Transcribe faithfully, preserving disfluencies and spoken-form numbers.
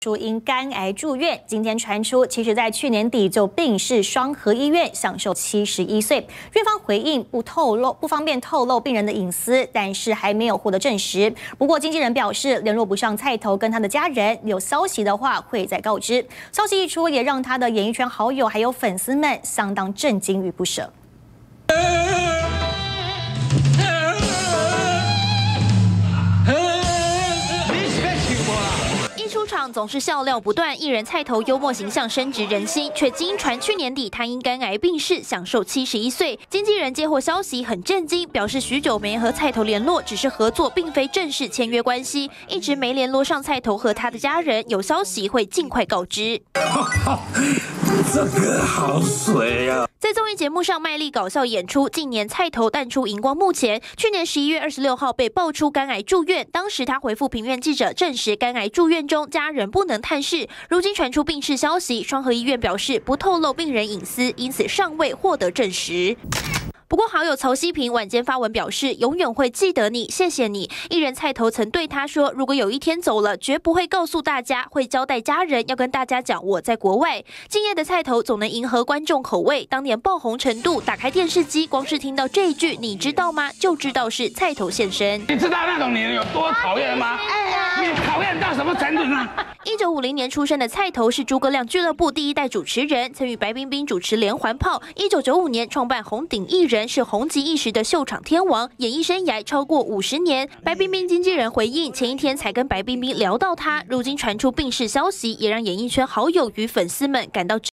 出因肝癌住院，今天传出，其实在去年底就病逝双和医院，享受七十一岁。院方回应不透露，不方便透露病人的隐私，但是还没有获得证实。不过经纪人表示，联络不上菜头跟他的家人，有消息的话会再告知。消息一出，也让他的演艺圈好友还有粉丝们相当震惊与不舍。 出场总是笑料不断，艺人菜头幽默形象深植人心，却经传去年底他因肝癌病逝，享受七十一岁。经纪人接获消息很震惊，表示许久没和菜头联络，只是合作，并非正式签约关系，一直没联络上菜头和他的家人，有消息会尽快告知。 这个好水啊！ 在综艺节目上卖力搞笑演出，近年菜头淡出荧光幕前。去年十一月二十六号被爆出肝癌住院，当时他回复平院记者证实肝癌住院中，家人不能探视。如今传出病逝消息，双和医院表示不透露病人隐私，因此尚未获得证实。 不过，好友曹希平晚间发文表示，永远会记得你，谢谢你。艺人菜头曾对他说，如果有一天走了，绝不会告诉大家，会交代家人要跟大家讲我在国外。敬业的菜头总能迎合观众口味，当年爆红程度，打开电视机，光是听到这一句“你知道吗”，就知道是菜头现身。 你知道那种女人有多讨厌吗？你讨厌到什么程度呢？ 一九五零年出生的菜头是诸葛亮俱乐部第一代主持人，曾与白冰冰主持连环炮。一九九五年创办红顶艺人，是红极一时的秀场天王，演艺生涯超过五十年。白冰冰经纪人回应，前一天才跟白冰冰聊到他，如今传出病逝消息，也让演艺圈好友与粉丝们感到。